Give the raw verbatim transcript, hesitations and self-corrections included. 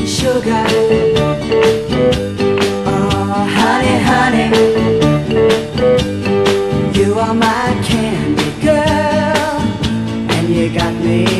sugar. Oh, honey, honey, you are my candy girl, and you got me